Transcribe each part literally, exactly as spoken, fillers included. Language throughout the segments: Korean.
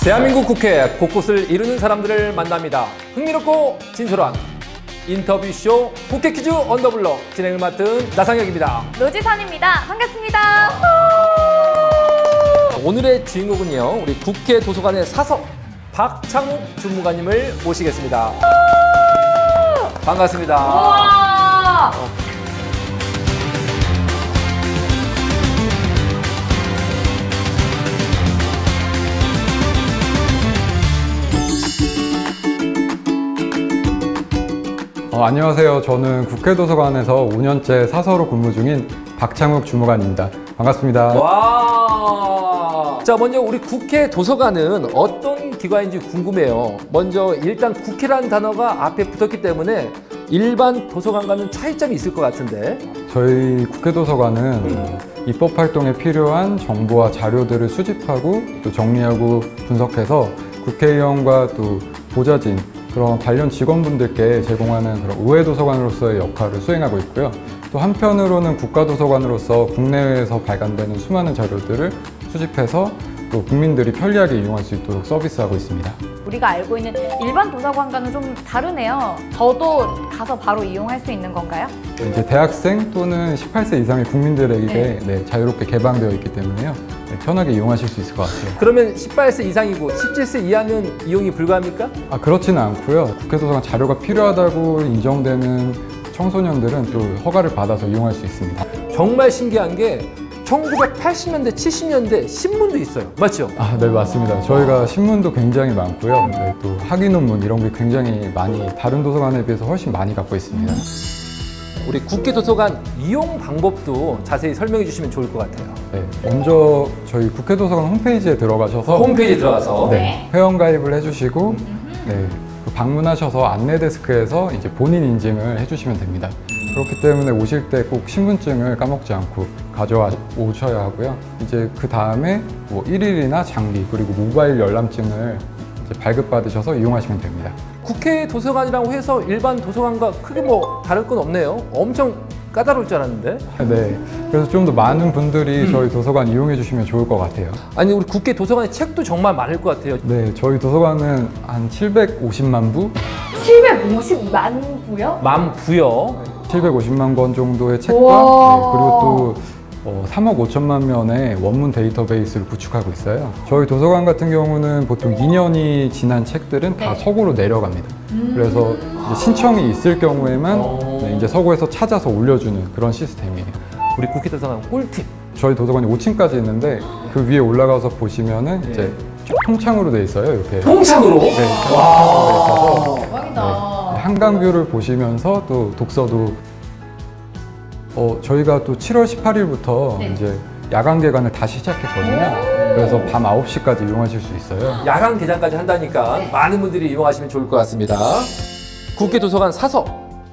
대한민국 국회 곳곳을 이루는 사람들을 만납니다. 흥미롭고 진솔한 인터뷰쇼 국회 퀴즈 언더블럭 진행을 맡은 나상혁입니다. 노지선입니다. 반갑습니다. 오늘의 주인공은요, 우리 국회 도서관의 사서 박창욱 주무관님을 모시겠습니다. 반갑습니다. 우와! 어. 어, 안녕하세요. 저는 국회도서관에서 오 년째 사서로 근무 중인 박창욱 주무관입니다. 반갑습니다. 와. 자, 먼저 우리 국회 도서관은 어떤 기관인지 궁금해요. 먼저 일단 국회라는 단어가 앞에 붙었기 때문에 일반 도서관과는 차이점이 있을 것 같은데. 저희 국회도서관은 음. 입법 활동에 필요한 정보와 자료들을 수집하고 또 정리하고 분석해서 국회의원과 또 보좌진 그런 관련 직원분들께 제공하는 그런 우회도서관으로서의 역할을 수행하고 있고요. 또 한편으로는 국가도서관으로서 국내외에서 발간되는 수많은 자료들을 수집해서 또 국민들이 편리하게 이용할 수 있도록 서비스하고 있습니다. 우리가 알고 있는 일반 도서관과는 좀 다르네요. 저도 가서 바로 이용할 수 있는 건가요? 이제 대학생 또는 십팔 세 이상의 국민들에게 네. 네, 자유롭게 개방되어 있기 때문에요. 네, 편하게 이용하실 수 있을 것 같아요. 그러면 십팔 세 이상이고 십칠 세 이하는 이용이 불가합니까? 아, 그렇지는 않고요. 국회도서관 자료가 필요하다고 인정되는 청소년들은 또 허가를 받아서 이용할 수 있습니다. 정말 신기한 게 천구백팔십 년대, 칠십 년대 신문도 있어요. 맞죠? 아, 네, 맞습니다. 저희가 신문도 굉장히 많고요. 네, 또 학위 논문 이런 게 굉장히 많이 다른 도서관에 비해서 훨씬 많이 갖고 있습니다. 우리 국회 도서관 이용 방법도 자세히 설명해 주시면 좋을 것 같아요. 네, 먼저 저희 국회 도서관 홈페이지에 들어가셔서 홈페이지에 들어가서 네, 회원 가입을 해주시고 네, 방문하셔서 안내 데스크에서 이제 본인 인증을 해주시면 됩니다. 그렇기 때문에 오실 때 꼭 신분증을 까먹지 않고 가져오셔야 하고요. 이제 그 다음에 뭐 일일이나 장기 그리고 모바일 열람증을 이제 발급받으셔서 이용하시면 됩니다. 국회 도서관이라고 해서 일반 도서관과 크게 뭐 다를 건 없네요. 엄청 까다로울 줄 알았는데. 네, 그래서 좀 더 많은 분들이 저희 도서관 이용해 주시면 좋을 것 같아요. 아니, 우리 국회 도서관에 책도 정말 많을 것 같아요. 네, 저희 도서관은 한 칠백오십만 부? 칠백오십만 부요? 만 부요? 칠백오십만 권 정도의 책과 네, 그리고 또 어, 삼억 오천만 면의 원문 데이터베이스를 구축하고 있어요. 저희 도서관 같은 경우는 보통 이 년이 지난 책들은 다 네. 서고로 내려갑니다. 음 그래서 이제 신청이 있을 경우에만 네, 이제 서고에서 찾아서 올려주는 그런 시스템이에요. 우리 국회 도서관 꿀팁! 저희 도서관이 오 층까지 있는데 그 위에 올라가서 보시면은 네. 이제 통창으로 돼 있어요. 이렇게 통창으로? 네, 통창으로 돼 있어서 대박이다. 네, 한강뷰를 보시면서 또 독서도 어, 저희가 또 칠월 십팔일부터 네. 이제 야간 개관을 다시 시작했거든요. 그래서 밤 아홉 시까지 이용하실 수 있어요. 야간 개장까지 한다니까 네. 많은 분들이 이용하시면 좋을 것 같습니다. 국회 도서관 사서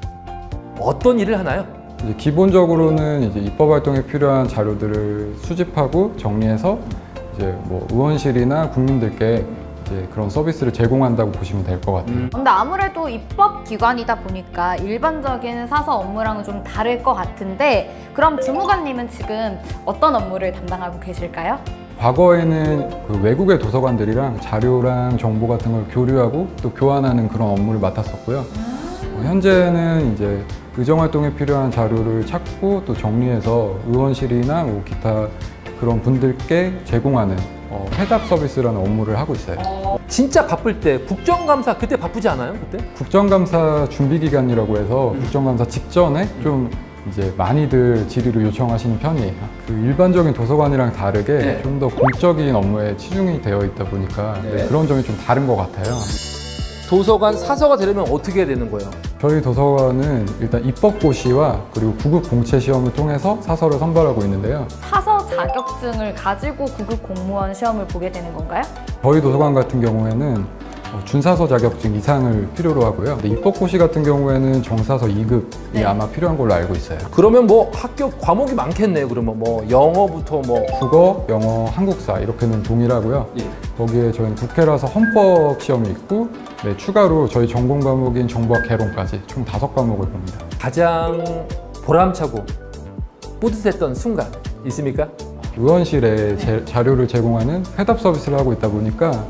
어떤 일을 하나요? 이제 기본적으로는 이제 입법 활동에 필요한 자료들을 수집하고 정리해서 이제 뭐 의원실이나 국민들께 이제 그런 서비스를 제공한다고 보시면 될 것 같아요. 음. 근데 아무래도 입법 기관이다 보니까 일반적인 사서 업무랑은 좀 다를 것 같은데, 그럼 주무관님은 지금 어떤 업무를 담당하고 계실까요? 과거에는 그 외국의 도서관들이랑 자료랑 정보 같은 걸 교류하고 또 교환하는 그런 업무를 맡았었고요. 어, 현재는 이제 의정활동에 필요한 자료를 찾고 또 정리해서 의원실이나 뭐 기타 그런 분들께 제공하는 어, 회답 서비스라는 업무를 하고 있어요. 어, 진짜 바쁠 때 국정감사 그때 바쁘지 않아요? 그때? 국정감사 준비 기간이라고 해서 음. 국정감사 직전에 좀 이제 많이들 질의를 요청하시는 편이에요. 그 일반적인 도서관이랑 다르게 네. 좀 더 공적인 업무에 치중이 되어 있다 보니까 네. 네, 그런 점이 좀 다른 것 같아요. 도서관 사서가 되려면 어떻게 해야 되는 거예요? 저희 도서관은 일단 입법고시와 그리고 구급 공채 시험을 통해서 사서를 선발하고 있는데요. 사서 자격증을 가지고 구급 공무원 시험을 보게 되는 건가요? 저희 도서관 같은 경우에는 준사서 자격증 이상을 필요로 하고요. 근데 입법고시 같은 경우에는 정사서 이 급이 네. 아마 필요한 걸로 알고 있어요. 그러면 뭐 학교 과목이 많겠네요. 그러면 뭐 영어부터 뭐 국어, 영어, 한국사 이렇게는 동일하고요. 예. 거기에 저희는 국회라서 헌법 시험이 있고 네, 추가로 저희 전공 과목인 정보학 개론까지 총 다섯 과목을 봅니다. 가장 보람차고 뿌듯했던 순간 있습니까? 의원실에 제, 자료를 제공하는 회답 서비스를 하고 있다 보니까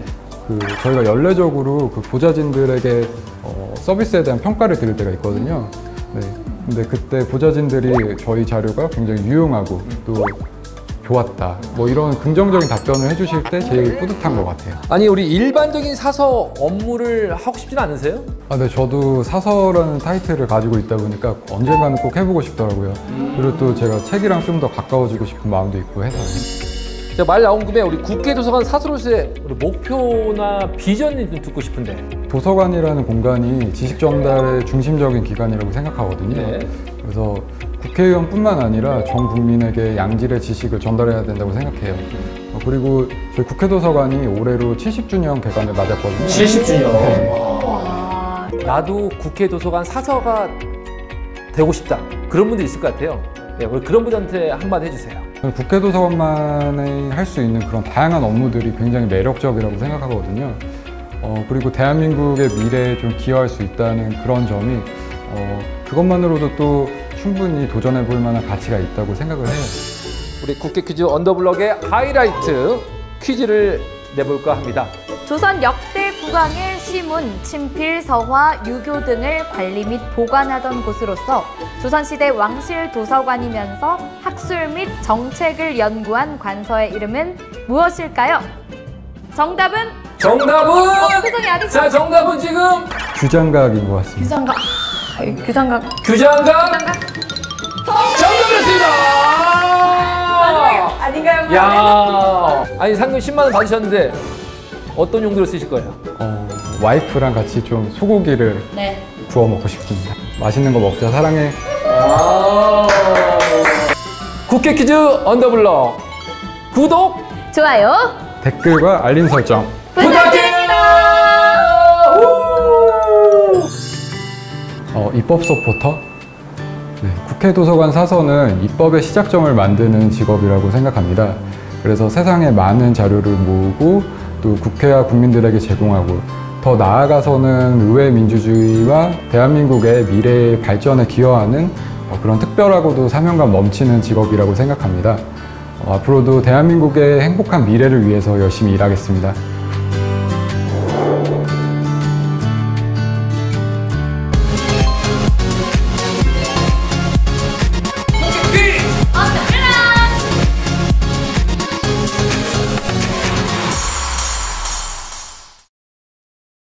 그 저희가 연례적으로 그 보좌진들에게 어, 서비스에 대한 평가를 드릴 때가 있거든요. 네. 근데 그때 보좌진들이 저희 자료가 굉장히 유용하고 또 좋았다, 뭐 이런 긍정적인 답변을 해주실 때 제일 뿌듯한 것 같아요. 아니 우리 일반적인 사서 업무를 하고 싶진 않으세요? 아, 네, 저도 사서라는 타이틀을 가지고 있다 보니까 언젠가는 꼭 해보고 싶더라고요. 그리고 또 제가 책이랑 좀 더 가까워지고 싶은 마음도 있고 해서요. 자, 말 나온 김에 우리 국회 도서관 사서로서의 우리 목표나 비전을 좀 듣고 싶은데. 도서관이라는 공간이 지식 전달의 중심적인 기관이라고 생각하거든요. 네. 그래서 국회의원뿐만 아니라 전 국민에게 양질의 지식을 전달해야 된다고 생각해요. 어, 그리고 저희 국회도서관이 올해로 칠십 주년 개관을 맞았거든요. 칠십 주년. 네. 와. 나도 국회 도서관 사서가 되고 싶다. 그런 분들 있을 것 같아요. 네, 우리 그런 분들한테 한마디 해주세요. 국회도서관만이 할 수 있는 그런 다양한 업무들이 굉장히 매력적이라고 생각하거든요. 어, 그리고 대한민국의 미래에 좀 기여할 수 있다는 그런 점이 어, 그것만으로도 또 충분히 도전해 볼 만한 가치가 있다고 생각을 해요. 우리 국회 퀴즈 언더블럭의 하이라이트 퀴즈를 내볼까 합니다. 조선 역대 국왕의 시문, 친필, 서화, 유교 등을 관리 및 보관하던 곳으로서 조선시대 왕실 도서관이면서 학술 및 정책을 연구한 관서의 이름은 무엇일까요? 정답은? 정답은? 어, 표정이 아니죠? 자, 정답은 지금 규장각인 것 같습니다. 규장각. 아, 이 규장각. 규장각 규장각. 정답이었습니다. 마지막에 아닌가요? 야, 아니 상금 십만 원 받으셨는데 어떤 용도로 쓰실 거예요? 어, 와이프랑 같이 좀 소고기를 네. 구워 먹고 싶습니다. 맛있는 거 먹자, 사랑해. 아 국회 퀴즈 언더블럭 구독 좋아요. 댓글과 알림 설정 부탁드립니다. 어, 입법 서포터? 네, 국회 도서관 사서는 입법의 시작점을 만드는 직업이라고 생각합니다. 그래서 세상에 많은 자료를 모으고 또 국회와 국민들에게 제공하고 더 나아가서는 의회 민주주의와 대한민국의 미래의 발전에 기여하는 어, 그런 특별하고도 사명감 넘치는 직업이라고 생각합니다. 어, 앞으로도 대한민국의 행복한 미래를 위해서 열심히 일하겠습니다.